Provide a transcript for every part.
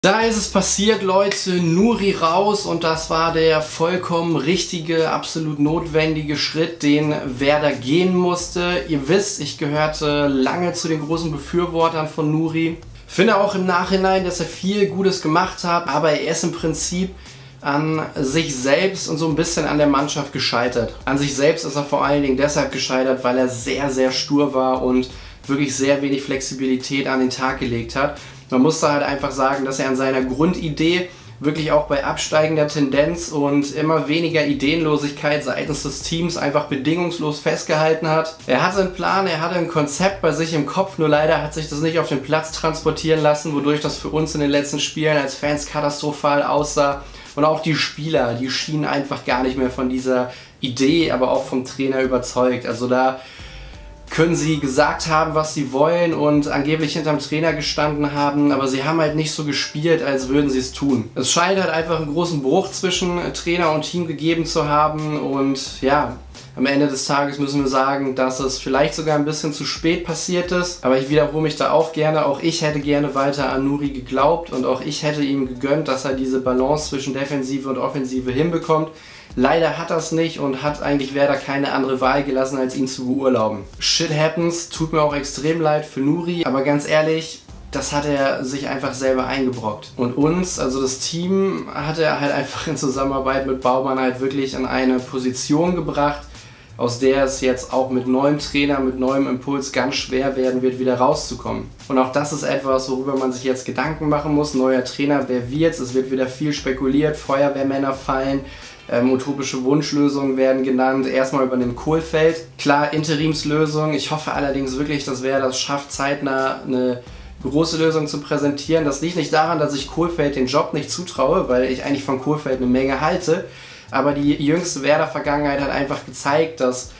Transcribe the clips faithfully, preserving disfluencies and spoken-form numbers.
Da ist es passiert, Leute, Nuri raus und das war der vollkommen richtige, absolut notwendige Schritt, den Werder gehen musste. Ihr wisst, ich gehörte lange zu den großen Befürwortern von Nuri. Finde auch im Nachhinein, dass er viel Gutes gemacht hat, aber er ist im Prinzip an sich selbst und so ein bisschen an der Mannschaft gescheitert. An sich selbst ist er vor allen Dingen deshalb gescheitert, weil er sehr, sehr stur war und wirklich sehr wenig Flexibilität an den Tag gelegt hat. Man muss da halt einfach sagen, dass er an seiner Grundidee wirklich auch bei absteigender Tendenz und immer weniger Ideenlosigkeit seitens des Teams einfach bedingungslos festgehalten hat. Er hatte einen Plan, er hatte ein Konzept bei sich im Kopf, nur leider hat sich das nicht auf den Platz transportieren lassen, wodurch das für uns in den letzten Spielen als Fans katastrophal aussah. Und auch die Spieler, die schienen einfach gar nicht mehr von dieser Idee, aber auch vom Trainer überzeugt. Also da können sie gesagt haben, was sie wollen und angeblich hinterm Trainer gestanden haben, aber sie haben halt nicht so gespielt, als würden sie es tun. Es scheint halt einfach einen großen Bruch zwischen Trainer und Team gegeben zu haben und ja, am Ende des Tages müssen wir sagen, dass es vielleicht sogar ein bisschen zu spät passiert ist, aber ich wiederhole mich da auch gerne. Auch ich hätte gerne weiter an Nuri geglaubt und auch ich hätte ihm gegönnt, dass er diese Balance zwischen Defensive und Offensive hinbekommt. Leider hat er es nicht und hat eigentlich Werder keine andere Wahl gelassen, als ihn zu beurlauben. Shit happens, tut mir auch extrem leid für Nuri, aber ganz ehrlich, das hat er sich einfach selber eingebrockt. Und uns, also das Team, hat er halt einfach in Zusammenarbeit mit Baumann halt wirklich an eine Position gebracht, aus der es jetzt auch mit neuem Trainer, mit neuem Impuls ganz schwer werden wird, wieder rauszukommen. Und auch das ist etwas, worüber man sich jetzt Gedanken machen muss. Neuer Trainer, wer wird's? Es wird wieder viel spekuliert, Feuerwehrmänner fallen. Ähm, utopische Wunschlösungen werden genannt, erstmal über den Kohlfeld. Klar, Interimslösung. Ich hoffe allerdings wirklich, dass Werder das schafft, zeitnah eine große Lösung zu präsentieren. Das liegt nicht daran, dass ich Kohlfeld den Job nicht zutraue, weil ich eigentlich von Kohlfeld eine Menge halte. Aber die jüngste Werder-Vergangenheit hat einfach gezeigt, dass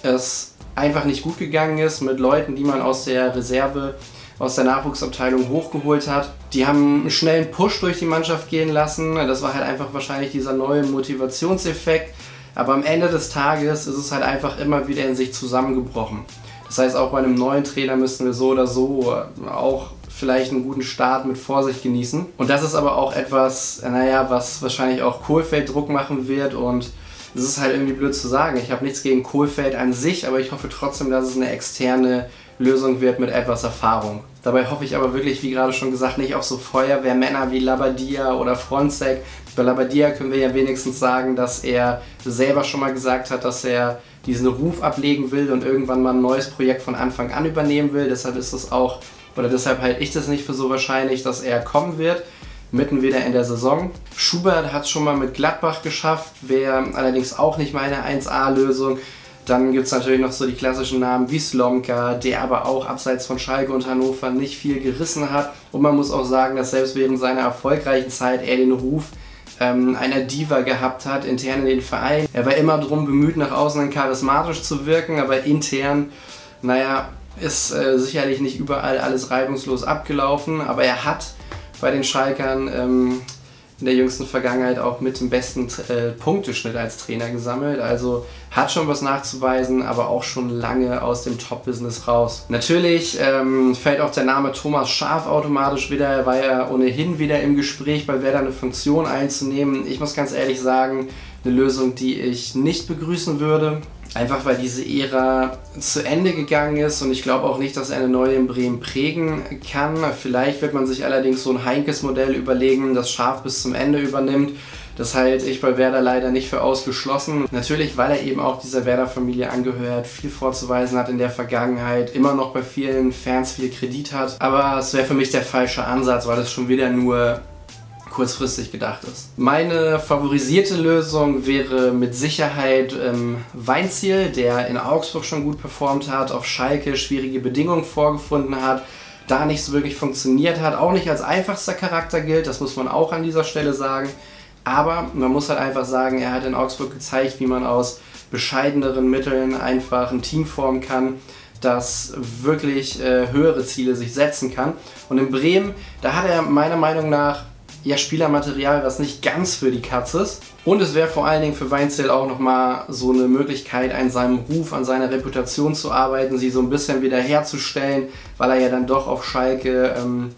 es einfach nicht gut gegangen ist mit Leuten, die man aus der Reserve, aus der Nachwuchsabteilung hochgeholt hat. Die haben einen schnellen Push durch die Mannschaft gehen lassen. Das war halt einfach wahrscheinlich dieser neue Motivationseffekt. Aber am Ende des Tages ist es halt einfach immer wieder in sich zusammengebrochen. Das heißt, auch bei einem neuen Trainer müssen wir so oder so auch vielleicht einen guten Start mit Vorsicht genießen. Und das ist aber auch etwas, naja, was wahrscheinlich auch Kohlfeld Druck machen wird. Und es ist halt irgendwie blöd zu sagen. Ich habe nichts gegen Kohlfeld an sich, aber ich hoffe trotzdem, dass es eine externe Lösung wird mit etwas Erfahrung. Dabei hoffe ich aber wirklich, wie gerade schon gesagt, nicht auf so Feuerwehrmänner wie Labadia oder Fronzek. Bei Labadia können wir ja wenigstens sagen, dass er selber schon mal gesagt hat, dass er diesen Ruf ablegen will und irgendwann mal ein neues Projekt von Anfang an übernehmen will. Deshalb ist es auch, oder deshalb halte ich das nicht für so wahrscheinlich, dass er kommen wird, mitten wieder in der Saison. Schubert hat es schon mal mit Gladbach geschafft, wäre allerdings auch nicht meine eins A-Lösung. Dann gibt es natürlich noch so die klassischen Namen wie Slomka, der aber auch abseits von Schalke und Hannover nicht viel gerissen hat. Und man muss auch sagen, dass selbst während seiner erfolgreichen Zeit er den Ruf ähm, einer Diva gehabt hat, intern in den Verein. Er war immer darum bemüht, nach außen charismatisch zu wirken, aber intern, naja, ist äh, sicherlich nicht überall alles reibungslos abgelaufen. Aber er hat bei den Schalkern ähm, in der jüngsten Vergangenheit auch mit dem besten äh, Punkteschnitt als Trainer gesammelt. Also hat schon was nachzuweisen, aber auch schon lange aus dem Top-Business raus. Natürlich ähm, fällt auch der Name Thomas Schaaf automatisch wieder. Er war ja ohnehin wieder im Gespräch, bei Werder eine Funktion einzunehmen. Ich muss ganz ehrlich sagen, eine Lösung, die ich nicht begrüßen würde. Einfach weil diese Ära zu Ende gegangen ist und ich glaube auch nicht, dass er eine neue in Bremen prägen kann. Vielleicht wird man sich allerdings so ein Heinkes-Modell überlegen, das Schaaf bis zum Ende übernimmt. Das halte ich bei Werder leider nicht für ausgeschlossen. Natürlich, weil er eben auch dieser Werder-Familie angehört, viel vorzuweisen hat in der Vergangenheit, immer noch bei vielen Fans viel Kredit hat. Aber es wäre für mich der falsche Ansatz, weil es schon wieder nur kurzfristig gedacht ist. Meine favorisierte Lösung wäre mit Sicherheit ähm, Weinzierl, der in Augsburg schon gut performt hat, auf Schalke schwierige Bedingungen vorgefunden hat, da nicht so wirklich funktioniert hat, auch nicht als einfachster Charakter gilt, das muss man auch an dieser Stelle sagen. Aber man muss halt einfach sagen, er hat in Augsburg gezeigt, wie man aus bescheideneren Mitteln einfach ein Team formen kann, das wirklich äh, höhere Ziele sich setzen kann. Und in Bremen, da hat er meiner Meinung nach ja, Spielermaterial, was nicht ganz für die Katz ist. Und es wäre vor allen Dingen für Weinzierl auch nochmal so eine Möglichkeit, an seinem Ruf, an seiner Reputation zu arbeiten, sie so ein bisschen wieder herzustellen, weil er ja dann doch auf Schalke ähm,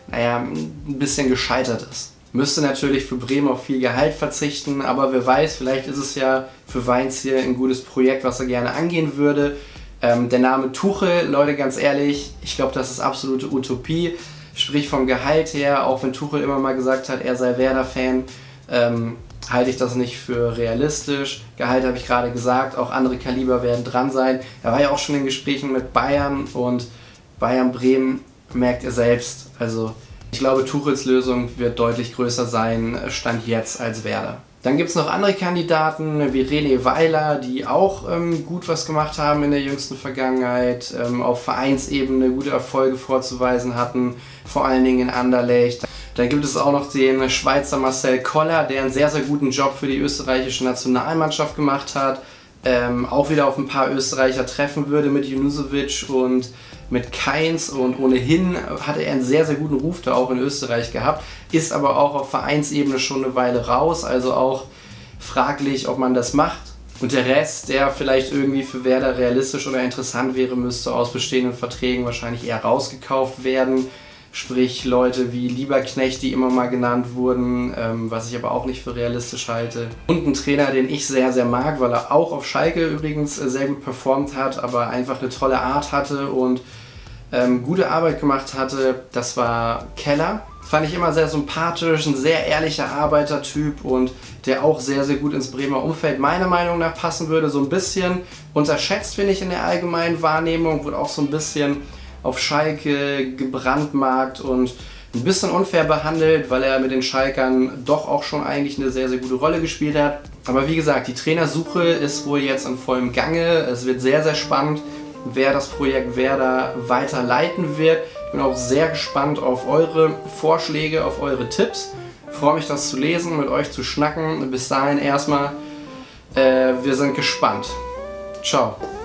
naja, ein bisschen gescheitert ist. Müsste natürlich für Bremen auf viel Gehalt verzichten, aber wer weiß, vielleicht ist es ja für Weinziel ein gutes Projekt, was er gerne angehen würde. Ähm, der Name Tuchel, Leute, ganz ehrlich, ich glaube, das ist absolute Utopie. Sprich vom Gehalt her, auch wenn Tuchel immer mal gesagt hat, er sei Werder-Fan, ähm, halte ich das nicht für realistisch. Gehalt habe ich gerade gesagt, auch andere Kaliber werden dran sein. Er war ja auch schon in Gesprächen mit Bayern und Bayern-Bremen merkt er selbst. Also ich glaube, Tuchels Lösung wird deutlich größer sein, Stand jetzt, als Werder. Dann gibt es noch andere Kandidaten wie René Weiler, die auch ähm, gut was gemacht haben in der jüngsten Vergangenheit, ähm, auf Vereinsebene gute Erfolge vorzuweisen hatten, vor allen Dingen in Anderlecht. Dann gibt es auch noch den Schweizer Marcel Koller, der einen sehr, sehr guten Job für die österreichische Nationalmannschaft gemacht hat. Ähm, auch wieder auf ein paar Österreicher treffen würde mit Junusovic und mit Kainz, und ohnehin hatte er einen sehr, sehr guten Ruf da auch in Österreich gehabt, ist aber auch auf Vereinsebene schon eine Weile raus, also auch fraglich, ob man das macht. Und der Rest, der vielleicht irgendwie für Werder realistisch oder interessant wäre, müsste aus bestehenden Verträgen wahrscheinlich eher rausgekauft werden. Sprich Leute wie Lieberknecht, die immer mal genannt wurden, ähm, was ich aber auch nicht für realistisch halte. Und ein Trainer, den ich sehr, sehr mag, weil er auch auf Schalke übrigens sehr gut performt hat, aber einfach eine tolle Art hatte und ähm, gute Arbeit gemacht hatte, das war Keller. Fand ich immer sehr sympathisch, ein sehr ehrlicher Arbeitertyp und der auch sehr, sehr gut ins Bremer Umfeld meiner Meinung nach passen würde. So ein bisschen unterschätzt, finde ich, in der allgemeinen Wahrnehmung, wurde auch so ein bisschen auf Schalke gebrandmarkt und ein bisschen unfair behandelt, weil er mit den Schalkern doch auch schon eigentlich eine sehr, sehr gute Rolle gespielt hat. Aber wie gesagt, die Trainersuche ist wohl jetzt in vollem Gange. Es wird sehr, sehr spannend, wer das Projekt Werder weiter leiten wird. Ich bin auch sehr gespannt auf eure Vorschläge, auf eure Tipps. Ich freue mich, das zu lesen, mit euch zu schnacken. Bis dahin erstmal, äh, wir sind gespannt. Ciao.